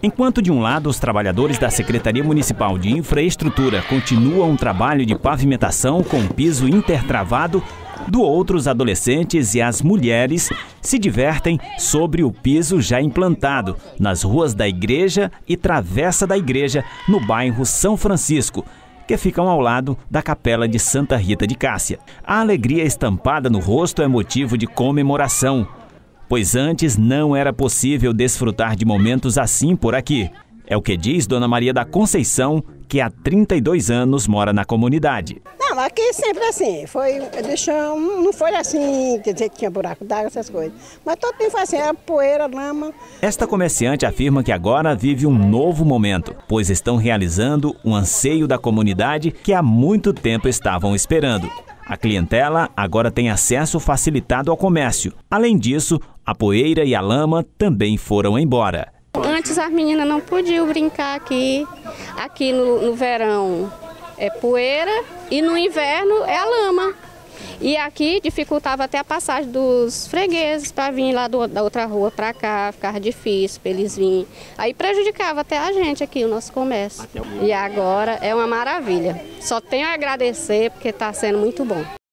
Enquanto de um lado os trabalhadores da Secretaria Municipal de Infraestrutura continuam um trabalho de pavimentação com piso intertravado, do outro os adolescentes e as mulheres se divertem sobre o piso já implantado nas ruas da Igreja e Travessa da Igreja, no bairro São Francisco, que ficam ao lado da Capela de Santa Rita de Cássia. A alegria estampada no rosto é motivo de comemoração, pois antes não era possível desfrutar de momentos assim por aqui. É o que diz Dona Maria da Conceição, que há 32 anos mora na comunidade. Não, aqui sempre assim, foi de chão, não foi assim, quer dizer que tinha buraco d'água, essas coisas. Mas todo tempo foi assim, era poeira, lama. Esta comerciante afirma que agora vive um novo momento, pois estão realizando um anseio da comunidade que há muito tempo estavam esperando. A clientela agora tem acesso facilitado ao comércio. Além disso, a poeira e a lama também foram embora. Antes as meninas não podiam brincar aqui. Aqui no verão é poeira e no inverno é a lama. E aqui dificultava até a passagem dos fregueses para vir lá da outra rua para cá, ficava difícil para eles virem. Aí prejudicava até a gente aqui, o nosso comércio. E agora é uma maravilha. Só tenho a agradecer porque está sendo muito bom.